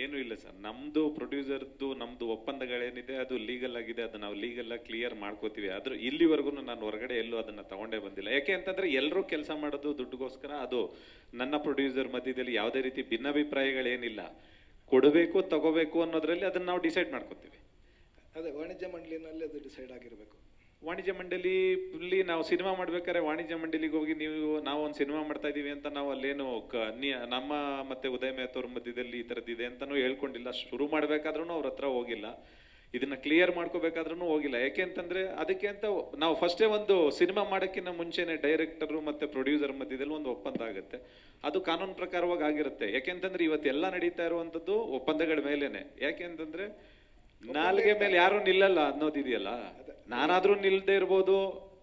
ಏನು ಇಲ್ಲ ಸರ್, ನಮ್ದು ಪ್ರೊಡ್ಯೂಸರ್ದು ನಮ್ದು ಒಪ್ಪಂದಗಳೇನಿದೆ ಅದು ಲೀಗಲ್ ಆಗಿದೆ, ಅದು ನಾವು ಲೀಗಲ್ ಆಗಿ ಕ್ಲಿಯರ್ ಮಾಡ್ಕೋತೀವಿ. ಆದ್ರೂ ಇಲ್ಲಿವರೆಗೂ ನಾನು ಹೊರಗಡೆ ಎಲ್ಲೂ ಅದನ್ನ ತಗೊಂಡೇ ಬಂದಿಲ್ಲ. ಯಾಕೆ ಅಂತಂದ್ರೆ ಎಲ್ಲರೂ ಕೆಲಸ ಮಾಡೋದು ದುಡ್ಡುಗೋಸ್ಕರ. ಅದು ನನ್ನ ಪ್ರೊಡ್ಯೂಸರ್ ಮಧ್ಯದಲ್ಲಿ ಯಾವುದೇ ರೀತಿ ಭಿನ್ನಾಭಿಪ್ರಾಯಗಳೇನಿಲ್ಲ. ಕೊಡಬೇಕು ತಗೋಬೇಕು ಅನ್ನೋದ್ರಲ್ಲಿ ಅದನ್ನ ನಾವು ಡಿಸೈಡ್ ಮಾಡ್ಕೋತೀವಿ. ಅದೇ ವಾಣಿಜ್ಯ ಮಂಡಳಿನಲ್ಲಿ ಅದು ಡಿಸೈಡ್ ಆಗಿರಬೇಕು. ವಾಣಿಜ್ಯ ಮಂಡಳಿಲಿ ನಾವು ಸಿನಿಮಾ ಮಾಡ್ಬೇಕಾದ್ರೆ ವಾಣಿಜ್ಯ ಮಂಡಳಿಗೆ ಹೋಗಿ ನಾವು ಒಂದು ಸಿನಿಮಾ ಮಾಡ್ತಾ ಇದೀವಿ ಅಂತ ನಾವು ಅಲ್ಲೇನು ನಮ್ಮ ಮತ್ತೆ ಉದಯ ಮೇಹ್ತವ್ರ ಮಧ್ಯದಲ್ಲಿ ಈ ತರದಿದೆ ಅಂತಾನು ಹೇಳ್ಕೊಂಡಿಲ್ಲ. ಶುರು ಮಾಡ್ಬೇಕಾದ್ರೂ ಅವ್ರ ಹತ್ರ ಹೋಗಿಲ್ಲ, ಇದನ್ನ ಕ್ಲಿಯರ್ ಮಾಡ್ಕೋಬೇಕಾದ್ರೂ ಹೋಗಿಲ್ಲ. ಯಾಕೆ ಅಂತಂದ್ರೆ ಅದಕ್ಕೆ ಅಂತ ನಾವು ಫಸ್ಟೇ ಒಂದು ಸಿನಿಮಾ ಮಾಡೋಕ್ಕಿಂತ ಮುಂಚೆನೆ ಡೈರೆಕ್ಟರ್ ಮತ್ತೆ ಪ್ರೊಡ್ಯೂಸರ್ ಮಧ್ಯದಲ್ಲಿ ಒಂದು ಒಪ್ಪಂದ ಆಗುತ್ತೆ. ಅದು ಕಾನೂನು ಪ್ರಕಾರವಾಗಿ ಆಗಿರುತ್ತೆ. ಯಾಕೆಂತಂದ್ರೆ ಇವತ್ತೆಲ್ಲ ನಡೀತಾ ಇರುವಂತದ್ದು ಒಪ್ಪಂದಗಳ ಮೇಲೇನೆ. ಯಾಕೆ ಅಂತಂದ್ರೆ ನಾಲ್ಗೆ ಮೇಲೆ ಯಾರು ನಿಲ್ಲಲ್ಲ ಅನ್ನೋದಿದೆಯಲ್ಲ. ನಾನಾದ್ರೂ ನಿಲ್ದೇ ಇರ್ಬೋದು,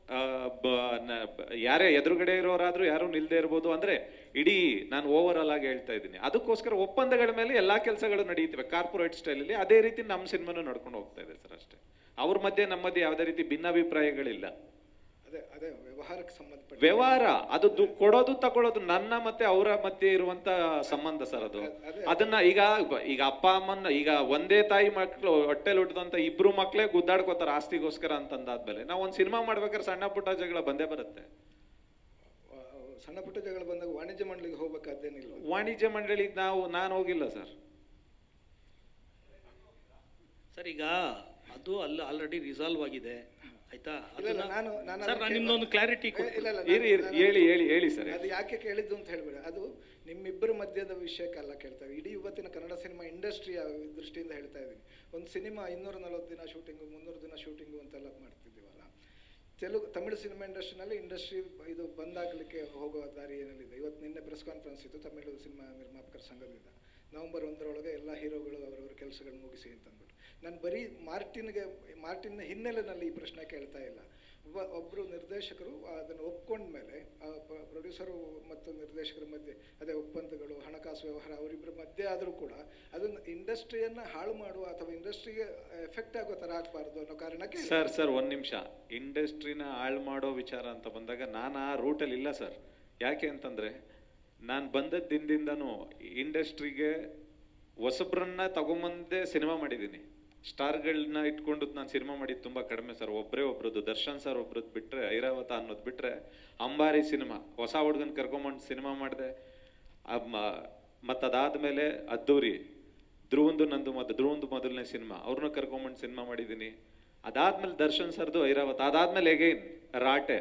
ಯಾರೇ ಎದುರುಗಡೆ ಇರೋರಾದ್ರೂ ಯಾರು ನಿಲ್ದೇ ಇರ್ಬೋದು. ಅಂದ್ರೆ ಇಡೀ ನಾನು ಓವರ್ ಆಲ್ ಆಗಿ ಹೇಳ್ತಾ ಇದ್ದೀನಿ. ಅದಕ್ಕೋಸ್ಕರ ಒಪ್ಪಂದಗಳ ಮೇಲೆ ಎಲ್ಲಾ ಕೆಲಸಗಳು ನಡೀತವೆ ಕಾರ್ಪೊರೇಟ್ ಸ್ಟೈಲ್ ಅಲ್ಲಿ. ಅದೇ ರೀತಿ ನಮ್ಮ ಸಿನಿಮಾನು ನಡ್ಕೊಂಡು ಹೋಗ್ತಾ ಇದೆ ಸರ್ ಅಷ್ಟೇ. ಅವ್ರ ಮಧ್ಯೆ ನಮ್ಮ ಮಧ್ಯೆ ಯಾವುದೇ ರೀತಿ ಭಿನ್ನಾಭಿಪ್ರಾಯಗಳಿಲ್ಲ. ಅದೇ ವ್ಯವಹಾರಕ್ಕೆ ಸಂಬಂಧಪಟ್ಟ ವ್ಯವಹಾರ. ಅದು ಕೊಡೋದು ತಗೊಳ್ಳೋದು ನನ್ನ ಮತ್ತೆ ಅವರ ಮಧ್ಯೆ ಇರುವಂತ ಸಂಬಂಧ ಸರ್ ಅದು. ಅದನ್ನ ಈಗ ಅಪ್ಪ ಅಮ್ಮನ ಈಗ ಒಂದೇ ತಾಯಿ ಮಕ್ಳು ಹೊಟ್ಟೆಲ್ ಹುಟ್ಟಿದಂತ ಇಬ್ರು ಮಕ್ಳೇ ಗುದ್ದಾಡ್ಕೋತಾರ ಆಸ್ತಿಗೋಸ್ಕರ ಅಂತಂದಾದ್ಮೇಲೆ ನಾವು ಒಂದ್ ಸಿನಿಮಾ ಮಾಡ್ಬೇಕಾದ್ರೆ ಸಣ್ಣ ಪುಟ್ಟ ಜಗಳ ಬಂದೇ ಬರುತ್ತೆ. ಸಣ್ಣ ಪುಟ್ಟ ಜಗಳ ಬಂದಾಗ ವಾಣಿಜ್ಯ ಮಂಡಳಿಗೆ ಹೋಗ್ಬೇಕಾದ್ದೇನಿಲ್ಲ. ವಾಣಿಜ್ಯ ಮಂಡಳಿಗೆ ನಾನು ಹೋಗಿಲ್ಲ ಸರ್. ಸರ್ ಈಗ ಅದು ಆಲ್ರೆಡಿ ರಿಸಾಲ್ವ್ ಆಗಿದೆ ಆಯ್ತಾ. ನಾನು ನಿಮ್ದೊಂದು ಕ್ಲಾರಿಟಿ ಹೇಳಿ ಸರ್. ಅದು ಯಾಕೆ ಕೇಳಿದ್ದು ಅಂತ ಹೇಳ್ಬೇಡಿ. ಅದು ನಿಮ್ಮಿಬ್ಬರ ಮಧ್ಯದ ವಿಷಯಕ್ಕೆಲ್ಲ ಕೇಳ್ತಾ ಇದ್ದೀವಿ. ಇಡೀ ಇವತ್ತಿನ ಕನ್ನಡ ಸಿನಿಮಾ ಇಂಡಸ್ಟ್ರಿಯ ದೃಷ್ಟಿಯಿಂದ ಹೇಳ್ತಾ ಇದ್ದೀನಿ. ಒಂದು ಸಿನಿಮಾ 240 ದಿನ ಶೂಟಿಂಗು 300 ದಿನ ಶೂಟಿಂಗು ಅಂತೆಲ್ಲ ಮಾಡ್ತಿದ್ದೀವಲ್ಲ. ತಮಿಳು ಸಿನಿಮಾ ಇಂಡಸ್ಟ್ರಿ ಇದು ಬಂದಾಗಲಿಕ್ಕೆ ಹೋಗೋ ದಾರಿ ಏನಿದೆ. ಇವತ್ತು ನಿನ್ನೆ ಪ್ರೆಸ್ ಕಾನ್ಫರೆನ್ಸ್ ಇತ್ತು ತಮಿಳು ಸಿನಿಮಾ ನಿರ್ಮಾಪಕರ ಸಂಘದಿಂದ. ನವೆಂಬರ್ 1 ಅವರೊಳಗೆ ಎಲ್ಲ ಹೀರೋಗಳು ಅವರವರ ಕೆಲಸಗಳು ಮುಗಿಸಿ ಅಂತಂದ್ಬಿಟ್ಟು. ನಾನು ಬರೀ ಮಾರ್ಟಿನ್ನ ಹಿನ್ನೆಲೆಯಲ್ಲಿ ಈ ಪ್ರಶ್ನೆ ಕೇಳ್ತಾ ಇಲ್ಲ. ಒಬ್ಬರು ನಿರ್ದೇಶಕರು ಅದನ್ನು ಒಪ್ಕೊಂಡ್ಮೇಲೆ ಪ್ರೊಡ್ಯೂಸರು ಮತ್ತು ನಿರ್ದೇಶಕರ ಮಧ್ಯೆ ಅದೇ ಒಪ್ಪಂದಗಳು, ಹಣಕಾಸು ವ್ಯವಹಾರ ಅವರಿಬ್ಬರ ಮಧ್ಯೆ ಆದರೂ ಕೂಡ ಅದನ್ನು ಇಂಡಸ್ಟ್ರಿಯನ್ನು ಹಾಳು ಮಾಡುವ ಅಥವಾ ಇಂಡಸ್ಟ್ರಿಗೆ ಎಫೆಕ್ಟ್ ಆಗೋ ಥರ ಆಗಬಾರ್ದು ಅನ್ನೋ ಕಾರಣಕ್ಕೆ. ಸರ್ ಒಂದು ನಿಮಿಷ. ಇಂಡಸ್ಟ್ರಿನ ಹಾಳು ಮಾಡೋ ವಿಚಾರ ಅಂತ ಬಂದಾಗ ನಾನು ಆ ರೂಟಲ್ಲಿ ಇಲ್ಲ ಸರ್. ಯಾಕೆ ಅಂತಂದ್ರೆ ನಾನು ಬಂದದ ದಿನದಿಂದನೂ ಇಂಡಸ್ಟ್ರಿಗೆ ಹೊಸಬ್ರನ್ನ ತಗೊಂಬಂದೇ ಸಿನಿಮಾ ಮಾಡಿದ್ದೀನಿ. ಸ್ಟಾರ್ಗಳನ್ನ ಇಟ್ಕೊಂಡು ನಾನು ಸಿನಿಮಾ ಮಾಡಿದ್ದು ತುಂಬಾ ಕಡಿಮೆ ಸರ್. ಒಬ್ರದ್ದು ದರ್ಶನ್ ಸರ್ ಒಬ್ರದ್ದು ಬಿಟ್ರೆ, ಐರಾವತ ಅನ್ನೋದು ಬಿಟ್ರೆ, ಅಂಬಾರಿ ಸಿನಿಮಾ ಹೊಸ ಹುಡುಗನ್ ಕರ್ಕೊಂಬಂದು ಸಿನಿಮಾ ಮಾಡಿದೆ. ಮತ್ತದಾದ್ಮೇಲೆ ಅದ್ದೂರಿ, ಧ್ರುವಂದು ಮೊದಲನೇ ಸಿನಿಮಾ ಅವ್ರನ್ನ ಕರ್ಕೊಂಬಂದು ಸಿನಿಮಾ ಮಾಡಿದ್ದೀನಿ. ಅದಾದ್ಮೇಲೆ ದರ್ಶನ್ ಸರ್ದು ಐರಾವತ, ಅದಾದ್ಮೇಲೆ ಎಗೈನ್ ರಾಟೆ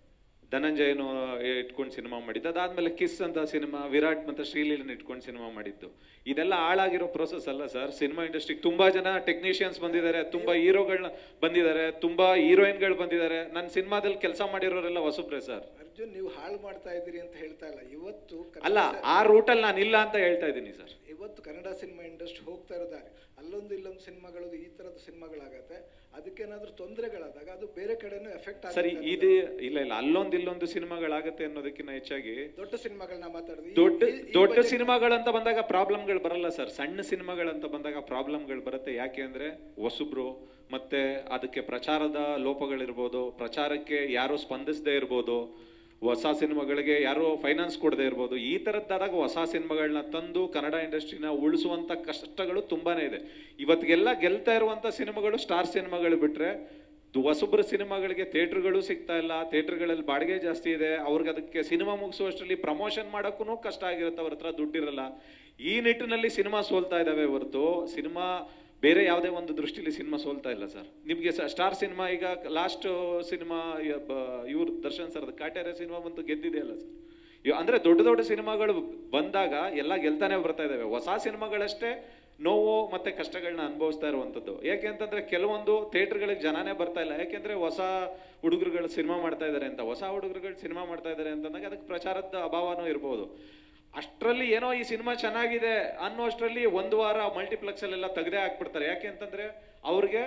ಧನಂಜಯನು ಇಟ್ಕೊಂಡು ಸಿನಿಮಾ ಮಾಡಿದ್ದು. ಅದಾದ್ಮೇಲೆ ಕಿಸ್ ಅಂತ ಸಿನಿಮಾ ವಿರಾಟ್ ಮತ್ತೆ ಶ್ರೀಲೀಲನ್ ಇಟ್ಕೊಂಡು ಸಿನಿಮಾ ಮಾಡಿದ್ದು. ಇದೆಲ್ಲ ಹಾಳಾಗಿರೋ ಪ್ರೊಸೆಸ್ ಅಲ್ಲ ಸರ್. ಸಿನಿಮಾ ಇಂಡಸ್ಟ್ರಿಗೆ ತುಂಬಾ ಜನ ಟೆಕ್ನಿಷಿಯನ್ಸ್ ಬಂದಿದ್ದಾರೆ, ತುಂಬಾ ಹೀರೋಗಳನ್ನ ಬಂದಿದ್ದಾರೆ, ತುಂಬಾ ಹೀರೋಯಿನ್ಗಳು ಬಂದಿದ್ದಾರೆ. ನನ್ನ ಸಿನಿಮಾದಲ್ಲಿ ಕೆಲಸ ಮಾಡಿರೋರೆಲ್ಲ ಹೊಸಬ್ರೆ ಸರ್. ಅರ್ಜುನ್, ನೀವು ಹಾಳು ಮಾಡ್ತಾ ಇದ್ದೀರಿ ಅಂತ ಹೇಳ್ತಾ ಇಲ್ಲ. ಇವತ್ತು ಅಲ್ಲ, ಆ ರೂಟಲ್ಲಿ ನಾನು ಇಲ್ಲ ಅಂತ ಹೇಳ್ತಾ ಇದ್ದೀನಿ ಸರ್. ಇವತ್ತು ಕನ್ನಡ ಸಿನಿಮಾ ಇಂಡಸ್ಟ್ರಿ ಹೋಗ್ತಾ ಇರೋದಾರೆ ಅಲ್ಲೊಂದು ಇಲ್ಲೊಂದು ಸಿನಿಮಾಗಳು ಈ ತರದ ಸಿನಿಮಾಗಳಾಗತ್ತೆ. ಅದಕ್ಕೇನಾದ್ರೂ ತೊಂದರೆಗಳಾದಾಗ ಅದು ಬೇರೆ ಕಡೆನೂ ಎಫೆಕ್ಟ್ ಆಗುತ್ತೆ. ಸರಿ, ಇದು ಇಲ್ಲ ಇಲ್ಲೊಂದು ಸಿನಿಮಾಗಳಾಗತ್ತೆ ಅನ್ನೋದಕ್ಕಿಂತ ಹೆಚ್ಚಾಗಿ ದೊಡ್ಡ ಸಿನಿಮಾಗಳನ್ನ ಮಾತಾಡೋದು. ದೊಡ್ಡ ಸಿನಿಮಾಗಳಂತ ಬಂದಾಗ ಪ್ರಾಬ್ಲಮ್ಗಳು ಬರಲ್ಲ ಸರ್. ಸಣ್ಣ ಸಿನಿಮಾಗಳಂತ ಬಂದಾಗ ಪ್ರಾಬ್ಲಮ್ಗಳು ಬರುತ್ತೆ. ಯಾಕೆ ಅಂದ್ರೆ ಹೊಸಬ್ರು ಮತ್ತೆ ಅದಕ್ಕೆ ಪ್ರಚಾರದ ಲೋಪಗಳಿರ್ಬೋದು, ಪ್ರಚಾರಕ್ಕೆ ಯಾರು ಸ್ಪಂದಿಸದೇ ಇರ್ಬೋದು, ಹೊಸ ಸಿನಿಮಾಗಳಿಗೆ ಯಾರು ಫೈನಾನ್ಸ್ ಕೊಡದೇ ಇರ್ಬೋದು. ಈ ತರದ್ದಾದಾಗ ಹೊಸ ಸಿನಿಮಾಗಳನ್ನ ತಂದು ಕನ್ನಡ ಇಂಡಸ್ಟ್ರಿನ ಉಳಿಸುವಂತ ಕಷ್ಟಗಳು ತುಂಬಾನೇ ಇದೆ. ಇವತ್ತಿಗೆಲ್ಲ ಗೆಲ್ತಾ ಇರುವಂತ ಸಿನಿಮಾಗಳು ಸ್ಟಾರ್ ಸಿನಿಮಾಗಳು ಬಿಟ್ರೆ ಹೊಸಬ್ರ ಸಿನಿಮಾಗಳಿಗೆ ಥಿಯೇಟರ್ಗಳು ಸಿಗ್ತಾ ಇಲ್ಲ. ಥಿಯೇಟರ್ಗಳಲ್ಲಿ ಬಾಡಿಗೆ ಜಾಸ್ತಿ ಇದೆ. ಅವ್ರಿಗೆ ಅದಕ್ಕೆ ಸಿನಿಮಾ ಮುಗಿಸುವಷ್ಟರಲ್ಲಿ ಪ್ರಮೋಷನ್ ಮಾಡೋಕ್ಕೂ ಕಷ್ಟ ಆಗಿರುತ್ತೆ. ಅವ್ರ ಹತ್ರ ದುಡ್ಡಿರಲ್ಲ. ಈ ನಿಟ್ಟಿನಲ್ಲಿ ಸಿನಿಮಾ ಸೋಲ್ತಾ ಇದಾವೆ ಹೊರತು ಸಿನಿಮಾ ಬೇರೆ ಯಾವುದೇ ಒಂದು ದೃಷ್ಟಿಲಿ ಸಿನಿಮಾ ಸೋಲ್ತಾ ಇಲ್ಲ ಸರ್. ನಿಮ್ಗೆ ಸ್ಟಾರ್ ಸಿನಿಮಾ ಈಗ ಲಾಸ್ಟ್ ಸಿನಿಮಾ ಇವ್ರು ದರ್ಶನ್ ಸರ್ ಕಾಟೇರ ಸಿನಿಮಾ ಬಂತು, ಗೆದ್ದಿದೆಯಲ್ಲ ಸರ್. ಅಂದ್ರೆ ದೊಡ್ಡ ಸಿನಿಮಾಗಳು ಬಂದಾಗ ಎಲ್ಲ ಗೆಲ್ತಾನೆ ಬರ್ತಾ ಇದಾವೆ. ಹೊಸ ಸಿನಿಮಾಗಳಷ್ಟೇ ನೋವು ಮತ್ತೆ ಕಷ್ಟಗಳನ್ನ ಅನುಭವಿಸ್ತಾ ಇರುವಂತದ್ದು. ಯಾಕೆ ಅಂತಂದ್ರೆ ಕೆಲವೊಂದು ಥಿಯೇಟರ್ಗಳಿಗೆ ಜನನೇ ಬರ್ತಾ ಇಲ್ಲ. ಯಾಕೆಂದ್ರೆ ಹೊಸ ಹುಡುಗರುಗಳು ಸಿನಿಮಾ ಮಾಡ್ತಾ ಇದಾರೆ ಅಂತ. ಹೊಸ ಹುಡುಗರುಗಳು ಸಿನಿಮಾ ಮಾಡ್ತಾ ಇದಾರೆ ಅಂತಂದಾಗ ಅದಕ್ಕೆ ಪ್ರಚಾರದ ಅಭಾವನೂ ಇರ್ಬೋದು. ಅಷ್ಟರಲ್ಲಿ ಏನೋ ಈ ಸಿನಿಮಾ ಚೆನ್ನಾಗಿದೆ ಅನ್ನೋ ಅಷ್ಟರಲ್ಲಿ ಒಂದು ವಾರ ಮಲ್ಟಿಪ್ಲೆಕ್ಸ್ ಅಲ್ಲೆಲ್ಲ ತೆಗೆದೇ ಹಾಕ್ಬಿಡ್ತಾರೆ. ಯಾಕೆ ಅಂತಂದ್ರೆ ಅವ್ರಿಗೆ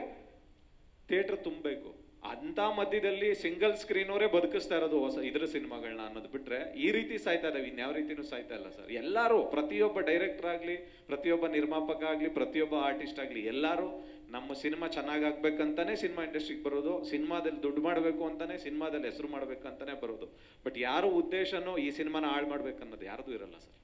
ಥಿಯೇಟರ್ ತುಂಬಬೇಕು. ಅಂತ ಮಧ್ಯದಲ್ಲಿ ಸಿಂಗಲ್ ಸ್ಕ್ರೀನ್ ಅವರೇ ಬದುಕಿಸ್ತಾ ಇರೋದು ಹೊಸ ಇದ್ರ ಸಿನಿಮಾಗಳನ್ನ ಅನ್ನೋದು ಬಿಟ್ರೆ ಈ ರೀತಿ ಸಾಯ್ತಾ ಇದಾವೆ. ಇನ್ಯಾವ ರೀತಿನೂ ಸಾಯ್ತಾ ಇಲ್ಲ ಸರ್. ಎಲ್ಲರೂ, ಪ್ರತಿಯೊಬ್ಬ ಡೈರೆಕ್ಟರ್ ಆಗ್ಲಿ, ಪ್ರತಿಯೊಬ್ಬ ನಿರ್ಮಾಪಕ ಆಗ್ಲಿ, ಪ್ರತಿಯೊಬ್ಬ ಆರ್ಟಿಸ್ಟ್ ಆಗ್ಲಿ, ಎಲ್ಲರೂ ನಮ್ಮ ಸಿನಿಮಾ ಚೆನ್ನಾಗಾಗ್ಬೇಕಂತಾನೆ ಸಿನಿಮಾ ಇಂಡಸ್ಟ್ರಿಗೆ ಬರೋದು. ಸಿನಿಮಾದಲ್ಲಿ ದುಡ್ಡು ಮಾಡಬೇಕು ಅಂತಾನೆ, ಸಿನಿಮಾದಲ್ಲಿ ಹೆಸರು ಮಾಡ್ಬೇಕಂತಾನೆ ಬರೋದು. ಬಟ್ ಯಾರು ಉದ್ದೇಶನೂ ಈ ಸಿನಿಮಾನ ಹಾಳು ಮಾಡ್ಬೇಕನ್ನೋದು ಯಾರ್ದು ಇರಲ್ಲ ಸರ್.